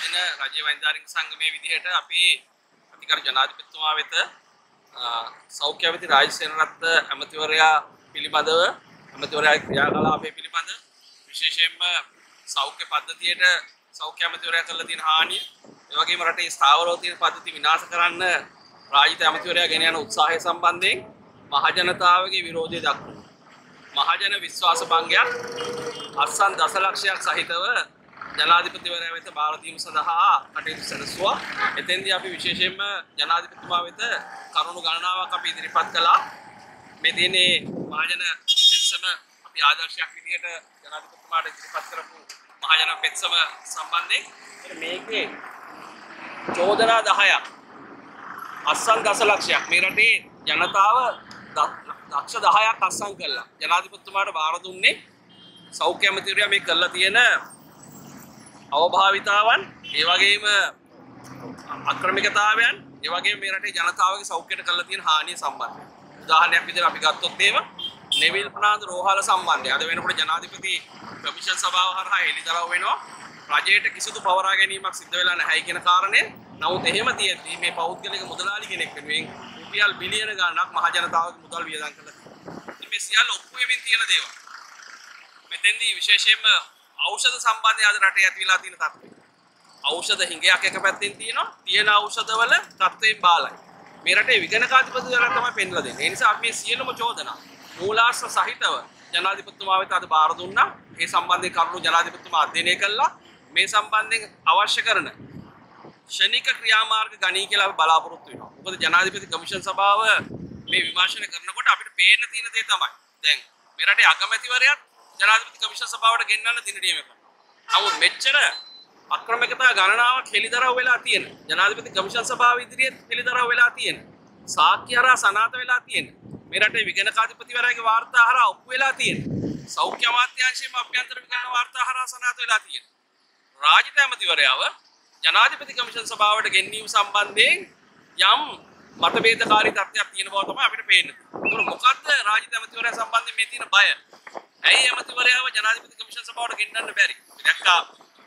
පවතින රජයේ වෛද්‍යාරික සංගමයේ විදිහට අපි අධිකාරී ජනාධිපතිතුමා වෙත සෞඛ්‍ය අමාත්‍ය රාජසේනරත්න ඇමතිවරයා පිළිබඳව ඇමතිවරයාගේ ක්‍රියාකලාපය පිළිබඳ විශේෂයෙන්ම සෞඛ්‍ය පද්ධතියට සෞඛ්‍ය අමාත්‍යවරයා කරලා තියෙන හානිය ඒ වගේම රටේ ස්ථාවරව තියෙන පද්ධති විනාශ කරන්න රාජ්‍ය අමාත්‍යවරයා ගෙන යන උත්සාහය සම්බන්ධයෙන් මහජනතාවගේ විරෝධය දක්වනවා. මහජන විශ්වාස භංගයක් අත්සන් දසලක්ෂයක් සහිතව ජනාධිපතිවරයා වෙත බාර දීම සඳහා කටයුතු සැලසුවා. එතෙන්දී අපි විශේෂයෙන්ම ජනාධිපතිතුමා වෙත කරුණු ගණනාවක් අපි ඉදිරිපත් කළා. මේ තියෙන්නේ මහජන පෙත්සම අපි ආදර්ශයක් විදිහට ජනාධිපතිතුමාට ඉදිරිපත් කරපු මහජන පෙත්සම සම්බන්ධයෙන් මේකේ චෝදනා 10ක් අත්සන් දසලක්ෂයක් මේ රටේ ජනතාව ලක්ෂ 10ක් අත්සන් කළා. ජනාධිපතිතුමාට බාර දුන්නේ සෞඛ්‍ය අමාත්‍යවරයා මේ කරලා තියෙන අවභාවිතාවන් ඒ වගේම අක්‍රමිකතාවයන් ඒ වගේම මේ රටේ ජනතාවගේ සෞඛ්‍යයට කරලා තියෙන හානිය සම්බන්ධයෙන් උදාහරණයක් විදිහට අපි ගත්තොත් එහෙම නෙවිල් ප්‍රනාන්දු රෝහල සම්බන්ධයෙන් අද වෙනකොට ජනාධිපති කමිෂන් සභාව හරහා එළිදරව් වෙනවා රජයට කිසිදු පවරා ගැනීමක් සිද්ධ වෙලා නැහැ කියන කාරණය. නමුත් එහෙම තියෙද්දී මේ පෞද්ගලික මුදලාලි කෙනෙක් වෙනුවෙන් රුපියල් බිලියන ගණනක් මහ ජනතාවගේ මුදල් වියදම් කරලා තියෙනවා. මේ සියල්ල ඔප්පු වෙමින් තියෙන දේවල්. මෙතෙන්දී විශේෂයෙන්ම ඖෂධ සම්බන්ධයෙන් අද රටේ ඇති වෙලා තියෙන තත්ත්වය. ඖෂධ හිඟයක් එක පැත්තෙන් තියෙනවා. තියෙන ඖෂධවල තත්ත්වයෙන් බාලයි. මේ රටේ විගණකාධිපතිවරයා තමයි පෙන්ලා දෙන්නේ. ඒ නිසා අපි මේ සියලුම චෝදනා මූලාශ්‍ර සහිතව ජනාධිපතිතුමා වෙත අද බාර දුන්නා. ඒ සම්බන්ධයෙන් කරුණු ජනාධිපතිතුමා අධ්‍යයනය කළා. මේ සම්බන්ධයෙන් අවශ්‍ය කරන ශනික ක්‍රියාමාර්ග ගණී කියලා අපි බලාපොරොත්තු වෙනවා. මොකද ජනාධිපති කමිෂන් සභාව මේ විමර්ශනය කරනකොට අපිට පේන්න තියෙන දේ තමයි. දැන් මේ රටේ අගමැතිවරයාත් ජනාධිපති කමිෂන් සභාවට ගෙන්නන්න දින නියම කරනවා. නමුත් මෙච්චර අක්‍රමිකතා ගණනාවක් හෙළිදරව් වෙලා තියෙන ජනාධිපති කමිෂන් සභාව ඉදිරියේ හෙළිදරව් වෙලා තියෙන සාක්ෂි හරහා සනාථ වෙලා තියෙන මේ රටේ විගණකාධිපතිවරයාගේ වාර්තා හරහා ඔප්පු වෙලා තියෙන සෞඛ්‍ය අමාත්‍යාංශයේම අභ්‍යන්තර විගණන වාර්තා හරහා සනාථ වෙලා තියෙන රාජ්‍ය ඇමතිවරයාව ජනාධිපති කමිෂන් සභාවට ගෙන්වීම සම්බන්ධයෙන් යම් මතභේදකාරී තත්ත්වයක් තියෙන බව තමයි අපිට පේන්නේ. ඒක මොකද්ද රාජ්‍ය ඇමතිවරයා සම්බන්ධයෙන් මේ තියෙන බය? ඇයි ඇමතිවරයාව ජනාධිපති කමිෂන් සභාවට ගෙන්නන්න බැරි? දැක්කා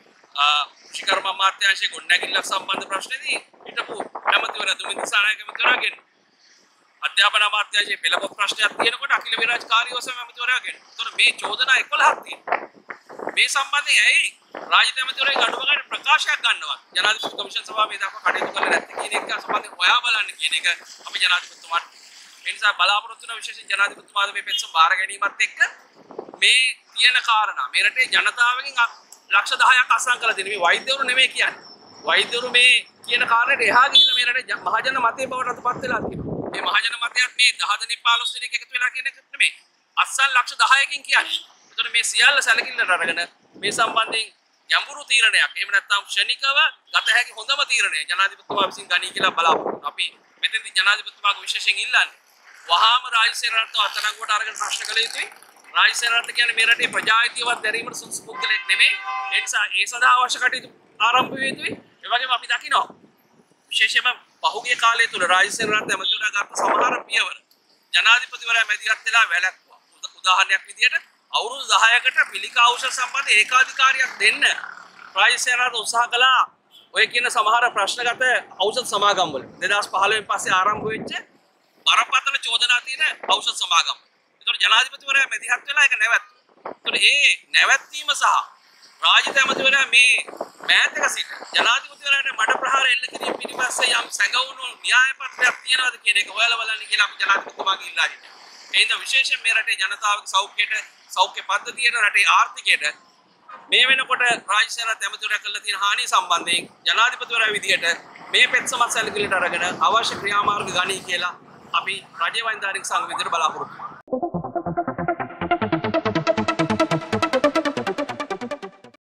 කෘෂිකර්ම අමාත්‍යාංශයේ ගොඩනැගිල්ලක් සම්බන්ධ ප්‍රශ්නේදී හිටපු ඇමතිවරයා දුමින්ද සානායක ඇමතිවරයා ගෙන්න. අධ්‍යාපන අමාත්‍යාංශයේ පෙළපොත් ප්‍රශ්නයක් තියෙනකොට අකිල විරාජ් කාර්යවසම ඇමතිවරයා ගෙන්න. ඒතකොට මේ චෝදනා 11ක් තියෙනවා. මේ සම්බන්ධයෙන් ඇයි රාජ්‍ය ඇමතිවරයා ගඩොවකට ප්‍රකාශයක් ගන්නවා? ජනාධිපති කමිෂන් සභාව මේ දක්වා කටයුතු කරලා නැති කියන එක සම්බන්ධයෙන් හොයා බලන්න කියන එක අපි ජනාධිපතිතුමාට ඒ නිසා බලාපොරොත්තු වෙන විශේෂ ජනාධිපතිතුමාද මේ පෙත්සම බාර ගැනීමත් එක්ක මේ තියෙන කාරණා මේ රටේ ජනතාවගෙන් ලක්ෂ 10ක් අසං කළ දෙන මේ වෛද්‍යවරු නෙමෙයි කියන්නේ. වෛද්‍යවරු මේ කියන කාරණේට එහා ගිහිල්ලා මේ රටේ මහජන මතය බවට අතපත් වෙලා තියෙනවා. මේ මහජන මතයත් මේ 10 දෙනෙක් 15 දෙනෙක් එකතු වෙලා කියන එක නෙමෙයි. අස්සන් ලක්ෂ 10කින් කියන්නේ. ඒතකොට මේ සියල්ල සැලකිල්ලට අරගෙන මේ සම්බන්ධයෙන් ගැඹුරු තීරණයක් එහෙම නැත්නම් ක්ෂණිකව ගත හැකි හොඳම තීරණය ජනාධිපතිතුමා විසින් ගනී කියලා බලාපොරොත්තු. අපි මෙතෙන්දී ජනාධිපතිතුමාගේ විශේෂයෙන් ඉල්ලන්නේ වහාම රාජසේනරත්නව අත්අඩංගුවට අරගෙන ප්‍රශ්න කළ යුතුයි. රාජසේනරත්න කියන්නේ මේ රටේ ප්‍රජාහිතයවත් දැරීමට සුදුසු පුද්ගලෙක් නෙමෙයි. ඒ නිසා ඒ සඳහා අවශ්‍ය කටයුතු ආරම්භ විය යුතුයි. ඒ වගේම අපි දකිනවා විශේෂයෙන්ම පහුගිය කාලය තුල රාජසේනරත්න ඇමතිවරයා ගත්ත සමහර පියවර ජනාධිපතිවරයා මැදිහත් වෙලා වැළැක්වුවා. උදාහරණයක් විදිහට අවුරුදු 10කට පිළිකා ඖෂධ සම්බන්ධ ඒකාධිකාරියක් දෙන්න රාජසේනරත්න උත්සාහ කළා. ඔය කියන සමහර ප්‍රශ්නගත ඖෂධ සමාගම් වල 2015 පස්සේ ආරම්භ වෙච්ච බරපතල චෝදනා තියෙන ඖෂධ සමාගම්. ඒතකොට ජනාධිපතිවරයා මැදිහත් වෙලා ඒක නැවැත්තුවා. ඒතකොට ඒ නැවැත්වීම සහ රාජ්‍ය ඇමතිවරයා මේ මෑතක සිට ජනාධිපතිවරයාට මඩ ප්‍රහාර එල්ල කිරීම පිළිපස්සේ යම් සැඟවුණු න්‍යාය පත්‍රයක් තියෙනවද කියන එක හොයලා බලන්න කියලා අපි ජනාධිපතිතුමාගෙන් ඉල්ලා සිටිනවා. ඒ හින්දා විශේෂයෙන් මේ රටේ ජනතාවගේ සෞඛ්‍යයට සෞඛ්‍ය පද්ධතියට රටේ ආර්ථිකයට මේ වෙනකොට රාජ්‍යසේනාත් ඇමතිවරයා කළ තියෙන හානිය සම්බන්ධයෙන් ජනාධිපතිවරයා විදියට මේ පෙත්සමත් සැලකිලිට අරගෙන අවශ්‍ය ක්‍රියාමාර්ග ගනී කියලා අපි රජයේ වෛද්‍යාරික සංඝ විදියට බලාපොරොත්තු වෙනවා.